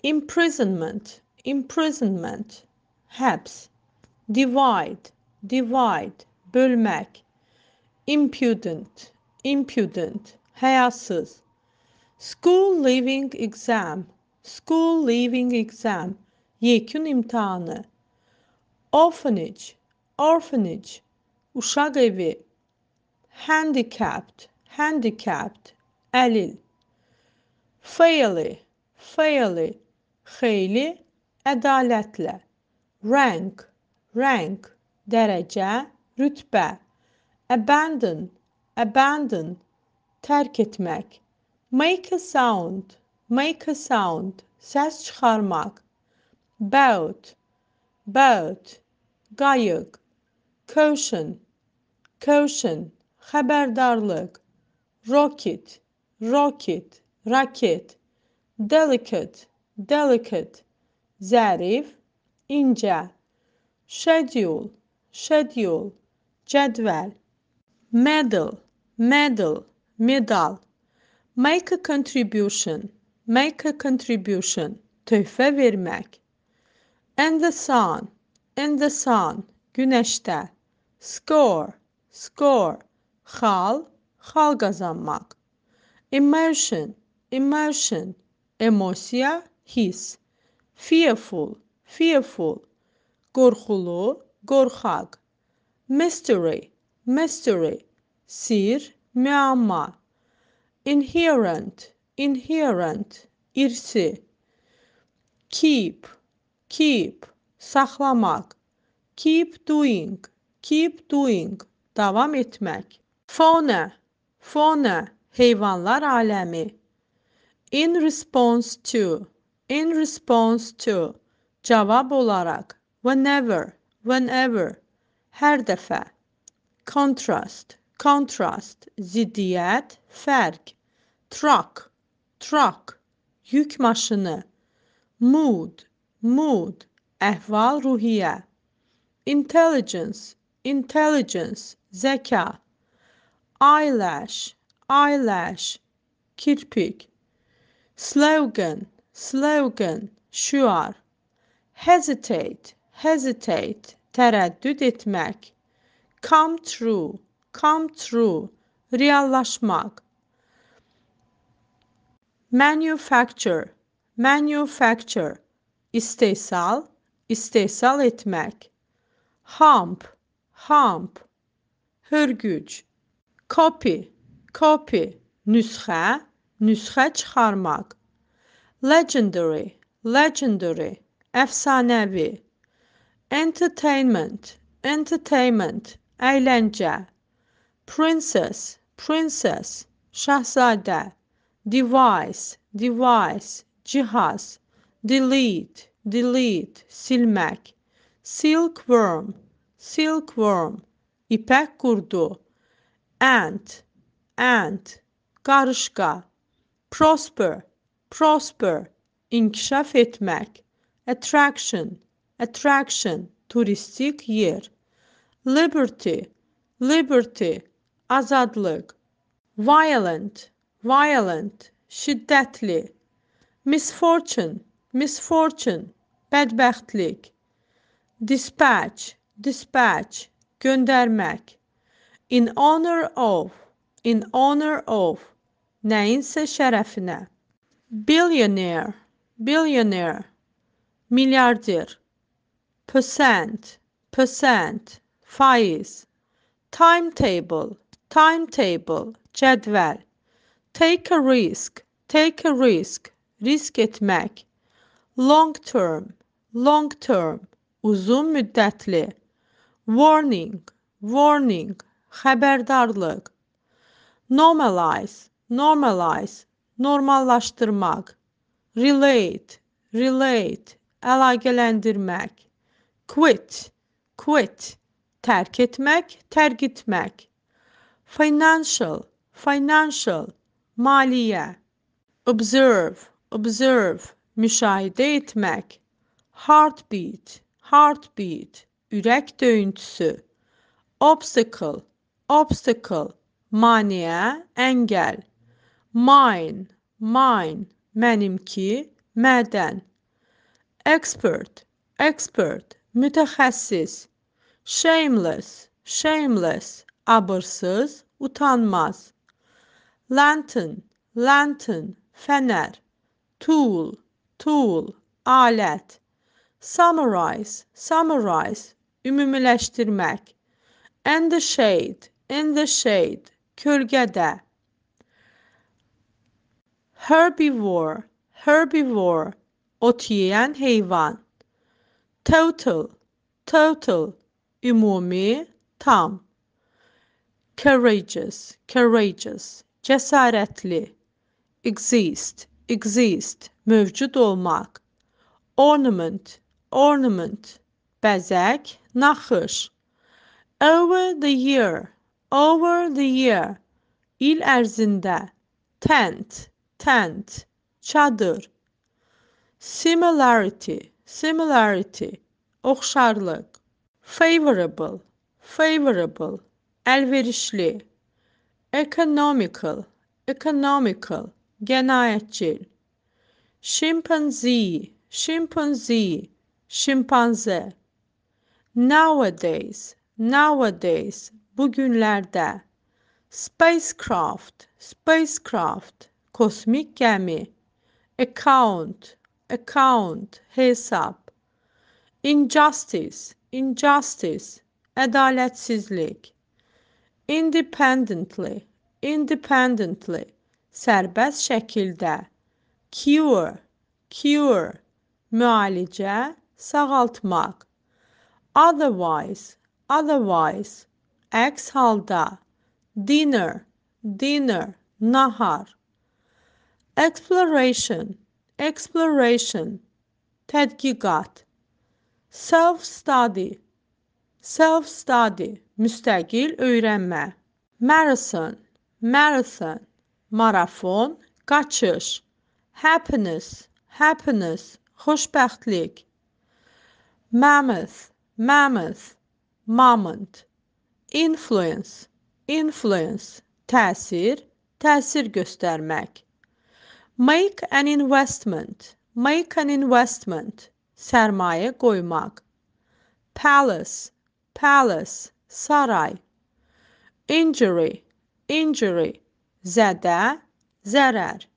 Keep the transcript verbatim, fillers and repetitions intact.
imprisonment, imprisonment, həbs, divide, divide, bölmək, impudent, impudent, həyasız, school leaving exam, school leaving exam, yekun imtahanı, orphanage, orphanage, uşaq evi, handicapped, handicapped, əlil, fairly, fairly, xeyli, ədalətlə, rank, rank, dərəcə, rütbə, abandon, abandon, tərk etmək, make a sound, make a sound, səs çıxarmaq, boat, boat, qayıq, caution, caution, xəbərdarlıq, rocket, rocket, raket, delicate, delicate, zərif, incə, schedule, schedule, cədvəl, medal, medal, medal, make a contribution, make a contribution, töhfə vermək, in the sun, in the sun, günəşdə, score, score, xal, xal qazanmaq, emotion, emotion, emosiya, his, fearful, fearful, qorxulu, qorxaq, mystery, mystery, sir, müəmma, inherent, inherent, irsi, keep, keep, saxlamaq, keep doing, keep doing, davam etmək, fauna, fauna, heyvanlar aləmi, in response to, in response to, cavab olaraq, whenever, whenever, hər dəfə, contrast, contrast, ziddiyyət, fərq, truck, truck, yük maşını, mood, mood, əhval-ruhiyyə, intelligence, intelligence, zəka, eyelash, eyelash, kirpik, slogan, slogan, şüar, hesitate, hesitate, tərəddüd etmək, come true, come true, reallaşmaq, manufacture, manufacture, istehsal, istehsal etmək, hump, hump, hörgüc, copy, copy, nüsxə, nüsxə çıxarmaq, legendary, legendary, əfsanəvi, entertainment, entertainment, əyləncə, princess, princess, şahzadə, device, device, cihaz, delete, delete, silmək, silkworm, silkworm, ipək qurdu, ant, ant, qarışqa, prosper, prosper, inkişaf etmək, attraction, attraction, turistik yer, liberty, liberty, azadlıq, violent, violent, şiddətli, misfortune, misfortune, bədbəxtlik, dispatch, dispatch, göndərmək, in honor of, in honor of, nəyinsə şərəfinə, billionaire, billionaire, milyarder, percent, percent, faiz, timetable, timetable, cədvəl, take a risk, take a risk, risk etmək, long term, long term, uzun müddətli, warning, warning, xəbərdarlıq, normalize, normalize, normallaşdırmaq, relate, relate, əlaqələndirmək, quit, quit, tərk etmək, tərk etmək, financial, financial, maliyyə, observe, observe, müşahidə etmək, heartbeat, heartbeat, ürək döyüntüsü, obstacle, obstacle, maneə, əngəl, mine, mine, mənimki, mədən, expert, expert, mütəxəssis, shameless, shameless, abırsız, utanmaz, lantern, lantern, fənər, tool, tool, alət, summarize, summarize, ümumiləşdirmək, in the shade, in the shade, kölgədə, herbivore, herbivore, ot yeyən heyvan, total, total, ümumi, tam, courageous, courageous, cəsarətli, exist, exist, mövcud olmaq, ornament, ornament, bəzək, naxış, over the year, over the year, il ərzində, tent, tent, çadır, similarity, similarity, oxşarlıq, favorable, favorable, əlverişli, economical, economical, qənaətcil, chimpanzee, chimpanzee, şimpanze, nowadays, nowadays, bugünlərdə, spacecraft, spacecraft, kosmik gəmi, account, account, hesab, injustice, injustice, ədalətsizlik, independently, independently, sərbəst şəkildə, cure, cure, müalicə, sağaltmaq, otherwise, otherwise, əks halda, dinner, dinner, nahar, exploration, exploration, tədqiqat, self-study, self-study, müstəqil öyrənmə, marathon, marathon, marafon, qaçış, happiness, happiness, xoşbəxtlik, mammoth, mammoth, mamont, influence, influence, təsir, təsir göstərmək, make an investment, make an investment, sərmayə qoymaq, palace, palace, saray, injury, injury, zədə, zərər,